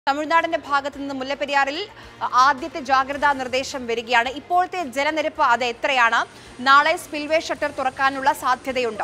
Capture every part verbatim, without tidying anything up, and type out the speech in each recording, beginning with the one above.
തമിഴ്നാടിന്റെ ഭാഗത്തു നിന്ന് മുല്ലപ്പെരിയാറിൽ ആദ്യത്തെ ജാഗ്രതാ നിർദ്ദേശം വരികയാണ്. ഇപ്പോഴത്തെ ജലനിരപ്പ് അത് എത്രയാണ്? നാളെ സ്പിൽവേ ഷട്ടർ തുറക്കാനുള്ള സാധ്യതയുണ്ടോ?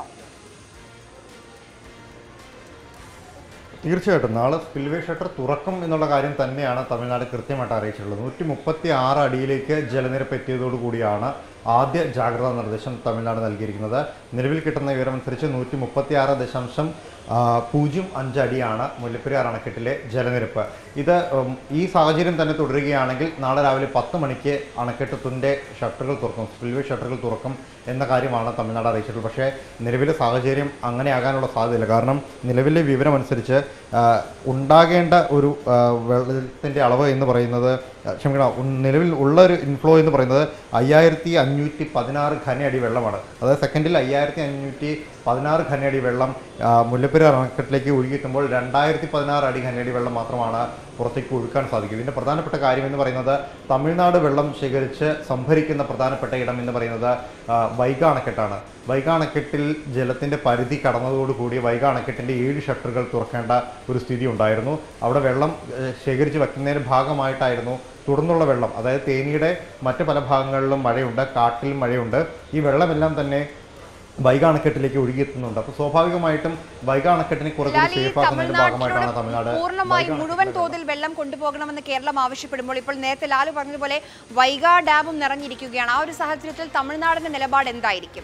തീർച്ചയായിട്ടും നാളെ സ്പിൽവേ ഷട്ടർ തുറക്കും എന്നുള്ള കാര്യം തന്നെയാണ് തമിഴ്നാട് കൃത്യമായിട്ട് അറിയിച്ചിട്ടുള്ളത്. നൂറ്റി മുപ്പത്തി ആറ് അടിയിലേക്ക് ജലനിരപ്പ് എത്തിയതോടുകൂടിയാണ് ആദ്യ ജാഗ്രതാ നിർദ്ദേശം തമിഴ്നാട് നൽകിയിരിക്കുന്നത്. നിലവിൽ കിട്ടുന്ന വിവരമനുസരിച്ച് നൂറ്റി മുപ്പത്തി ആറ് ദശാംശം പൂജ്യം അഞ്ച് അടിയാണ് മുല്ലപ്പെരിയാർ അണക്കെട്ടിലെ ജലനിരപ്പ്. ഇത് ഈ സാഹചര്യം തന്നെ തുടരുകയാണെങ്കിൽ നാളെ രാവിലെ പത്ത് മണിക്ക് അണക്കെട്ടത്തിൻ്റെ ഷട്ടറുകൾ തുറക്കും, സ്പിൽവേ ഷട്ടറുകൾ തുറക്കും എന്ന കാര്യമാണ് തമിഴ്നാട് അറിയിച്ചിട്ടുള്ളത്. പക്ഷേ നിലവിലെ സാഹചര്യം അങ്ങനെയാകാനുള്ള സാധ്യതയില്ല. കാരണം നിലവിലെ വിവരമനുസരിച്ച് ഉണ്ടാകേണ്ട ഒരു വെള്ളത്തിൻ്റെ അളവ് എന്ന് പറയുന്നത് ക്ഷമിക്കണം നിലവിൽ ഉള്ള ഒരു ഇൻഫ്ലോ എന്ന് പറയുന്നത് അയ്യായിരത്തി അഞ്ഞൂറ്റി പതിനാറ് ഘനയടി വെള്ളമാണ്. അതായത് സെക്കൻഡിൽ അയ്യായിരത്തി അഞ്ഞൂറ്റി പതിനാറ് ഘനയടി വെള്ളം മുല്ലപ്പെരിയാർ അണക്കെട്ടിലേക്ക് ഒഴുകിയെത്തുമ്പോൾ രണ്ടായിരത്തി പതിനാറ് അടി ഘനയടി വെള്ളം മാത്രമാണ് പുറത്തേക്ക് ഒഴുക്കാൻ സാധിക്കും. ഇതിൻ്റെ പ്രധാനപ്പെട്ട കാര്യം എന്ന് പറയുന്നത് തമിഴ്നാട് വെള്ളം ശേഖരിച്ച് സംഭരിക്കുന്ന പ്രധാനപ്പെട്ട ഇടം എന്ന് പറയുന്നത് വൈഗ അണക്കെട്ടാണ്. വൈഗ അണക്കെട്ടിൽ ജലത്തിൻ്റെ പരിധി കടന്നതോടുകൂടി വൈഗ അണക്കെട്ടിൻ്റെ ഏഴ് ഷട്ടറുകൾ തുറക്കേണ്ട ഒരു സ്ഥിതി ഉണ്ടായിരുന്നു. അവിടെ വെള്ളം ശേഖരിച്ച് വയ്ക്കുന്നതിന് ഭാഗമായിട്ടായിരുന്നു തുടർന്നുള്ള വെള്ളം, അതായത് തേനിയുടെ മറ്റ് പല ഭാഗങ്ങളിലും മഴയുണ്ട്, കാട്ടിൽ മഴയുണ്ട്. ഈ വെള്ളമെല്ലാം തന്നെ വൈഗ അണക്കെട്ടിലേക്ക് ഒഴുകിയെത്തുന്നുണ്ട്. അപ്പോൾ സ്വാഭാവികമായിട്ടും വൈഗ അണക്കെട്ടിനെ കുറച്ചുകൂടി സേഫ് ആക്കുന്നതിന്റെ ഭാഗമായിട്ടാണ് തമിഴ്നാട് പൂർണ്ണമായി മുഴുവൻ തോതിൽ വെള്ളം കൊണ്ടുപോകണമെന്ന് കേരളം ആവശ്യപ്പെടുമ്പോൾ ഇപ്പോൾ നേരത്തെ ലാലു പറഞ്ഞതുപോലെ വൈഗ ഡാമും നിറഞ്ഞിരിക്കുകയാണ്. ആ ഒരു സാഹചര്യത്തിൽ തമിഴ്നാടിന്റെ നിലപാട് എന്തായിരിക്കും?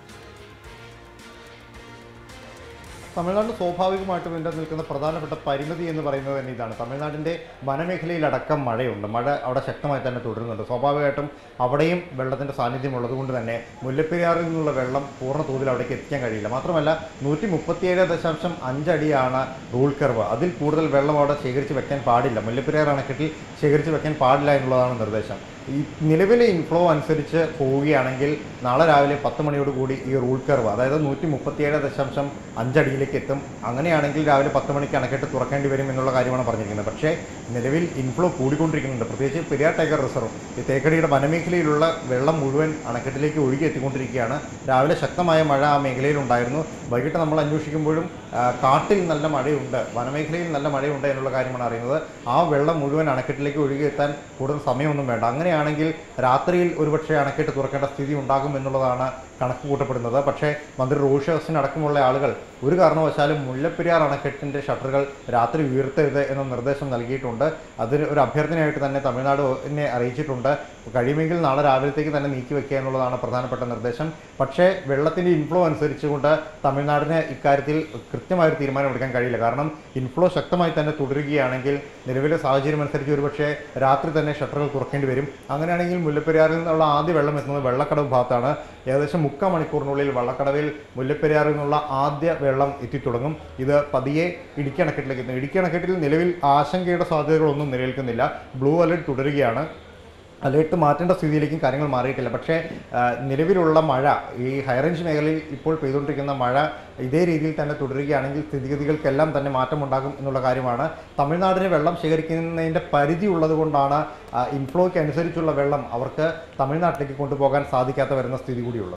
തമിഴ്നാട് സ്വാഭാവികമായിട്ടും ഇതിൻ്റെ നിൽക്കുന്ന പ്രധാനപ്പെട്ട പരിമിതി എന്ന് പറയുന്നത് തന്നെ ഇതാണ്. തമിഴ്നാടിൻ്റെ വനമേഖലയിലടക്കം മഴയുണ്ട്, മഴ അവിടെ ശക്തമായി തന്നെ തുടരുന്നുണ്ട്. സ്വാഭാവികമായിട്ടും അവിടെയും വെള്ളത്തിൻ്റെ സാന്നിധ്യം ഉള്ളതുകൊണ്ട് തന്നെ മുല്ലപ്പെരിയാറിൽ നിന്നുള്ള വെള്ളം പൂർണ്ണ തോതിൽ അവിടേക്ക് എത്തിക്കാൻ കഴിയില്ല. മാത്രമല്ല നൂറ്റി മുപ്പത്തിയേഴ് ദശാംശം അഞ്ചടിയാണ് റൂൾ കർവ്. അതിൽ കൂടുതൽ വെള്ളം അവിടെ ശേഖരിച്ച് വെക്കാൻ പാടില്ല, മുല്ലപ്പെരിയാർ അണക്കെട്ടിൽ ശേഖരിച്ച് വെക്കാൻ പാടില്ല എന്നുള്ളതാണ് നിർദ്ദേശം. ഈ നിലവിലെ ഇൻഫ്ലോ അനുസരിച്ച് പോവുകയാണെങ്കിൽ നാളെ രാവിലെ പത്ത് മണിയോട് കൂടി ഈ റൂൾ കർവ് അതായത് നൂറ്റി മുപ്പത്തിയേഴ് ദശാംശം അഞ്ചടിയിലേക്ക് എത്തും. അങ്ങനെയാണെങ്കിൽ രാവിലെ പത്ത് മണിക്ക് അണക്കെട്ട് തുറക്കേണ്ടി വരും എന്നുള്ള കാര്യമാണ് പറഞ്ഞിരിക്കുന്നത്. പക്ഷേ നിലവിൽ ഇൻഫ്ലോ കൂടിക്കൊണ്ടിരിക്കുന്നുണ്ട്. പ്രത്യേകിച്ച് പെരിയാർ ടൈഗർ റിസർവ് ഈ തേക്കടിയുടെ വനമേഖലയിലുള്ള വെള്ളം മുഴുവൻ അണക്കെട്ടിലേക്ക് ഒഴുകി എത്തിക്കൊണ്ടിരിക്കുകയാണ്. രാവിലെ ശക്തമായ മഴ ആ മേഖലയിലുണ്ടായിരുന്നു. വൈകിട്ട് നമ്മൾ അന്വേഷിക്കുമ്പോഴും കാട്ടിൽ നല്ല മഴയുണ്ട്, വനമേഖലയിൽ നല്ല മഴയുണ്ട് എന്നുള്ള കാര്യമാണ് അറിയുന്നത്. ആ വെള്ളം മുഴുവൻ അണക്കെട്ടിലേക്ക് ഒഴുകിയെത്താൻ കൂടുതൽ സമയമൊന്നും വേണ്ട. അങ്ങനെയാണെങ്കിൽ രാത്രിയിൽ ഒരുപക്ഷെ അണക്കെട്ട് തുറക്കേണ്ട സ്ഥിതി ഉണ്ടാകും എന്നുള്ളതാണ് കണക്ക് കൂട്ടപ്പെടുന്നത്. പക്ഷേ മന്ത്രി റോഷി അഗസ്റ്റിൻ അടക്കമുള്ള ആളുകൾ ഒരു കാരണവശാലും മുല്ലപ്പെരിയാർ അണക്കെട്ടിൻ്റെ ഷട്ടറുകൾ രാത്രി ഉയർത്തരുത് എന്ന നിർദ്ദേശം നൽകിയിട്ടുണ്ട്. അതിന് ഒരു അഭ്യർത്ഥനയായിട്ട് തന്നെ തമിഴ്നാട് എന്നെ അറിയിച്ചിട്ടുണ്ട്. കഴിയുമെങ്കിൽ നാളെ രാവിലത്തേക്ക് തന്നെ നീക്കി വയ്ക്കുക എന്നുള്ളതാണ് പ്രധാനപ്പെട്ട നിർദ്ദേശം. പക്ഷേ വെള്ളത്തിൻ്റെ ഇൻഫ്ലോ അനുസരിച്ചുകൊണ്ട് തമിഴ്നാടിന് ഇക്കാര്യത്തിൽ കൃത്യമായൊരു തീരുമാനമെടുക്കാൻ കഴിയില്ല. കാരണം ഇൻഫ്ലോ ശക്തമായി തന്നെ തുടരുകയാണെങ്കിൽ നിലവിലെ സാഹചര്യം അനുസരിച്ച് ഒരുപക്ഷെ രാത്രി തന്നെ ഷട്ടറുകൾ തുറക്കേണ്ടി വരും. അങ്ങനെയാണെങ്കിൽ മുല്ലപ്പെരിയാറിൽ നിന്നുള്ള ആദ്യ വെള്ളം എത്തുന്നത് വെള്ളക്കടവ് ഭാഗത്താണ്. ഏകദേശം മുക്കാൽ മണിക്കൂറിനുള്ളിൽ വള്ളക്കടവിൽ മുല്ലപ്പെരിയാറിൽ നിന്നുള്ള ആദ്യ വെള്ളം എത്തിത്തുടങ്ങും. ഇത് പതിയെ ഇടുക്കി അണക്കെട്ടിലേക്ക് എത്തുന്നു. ഇടുക്കി അണക്കെട്ടിൽ നിലവിൽ ആശങ്കയുടെ സാധ്യതകളൊന്നും നിലനിൽക്കുന്നില്ല. ബ്ലൂ അലർട്ട് തുടരുകയാണ്. അലേർട്ട് മാറ്റേണ്ട സ്ഥിതിയിലേക്കും കാര്യങ്ങൾ മാറിയിട്ടില്ല. പക്ഷേ നിലവിലുള്ള മഴ, ഈ ഹൈറേഞ്ച് മേഖലയിൽ ഇപ്പോൾ പെയ്തുകൊണ്ടിരിക്കുന്ന മഴ ഇതേ രീതിയിൽ തന്നെ തുടരുകയാണെങ്കിൽ സ്ഥിതിഗതികൾക്കെല്ലാം തന്നെ മാറ്റമുണ്ടാകും എന്നുള്ള കാര്യമാണ്. തമിഴ്നാടിന് വെള്ളം ശേഖരിക്കുന്നതിൻ്റെ പരിധി ഉള്ളത് കൊണ്ടാണ് ഇൻഫ്ലോയ്ക്ക് അനുസരിച്ചുള്ള വെള്ളം അവർക്ക് തമിഴ്നാട്ടിലേക്ക് കൊണ്ടുപോകാൻ സാധിക്കാത്ത വരുന്ന സ്ഥിതി കൂടിയുള്ളത്.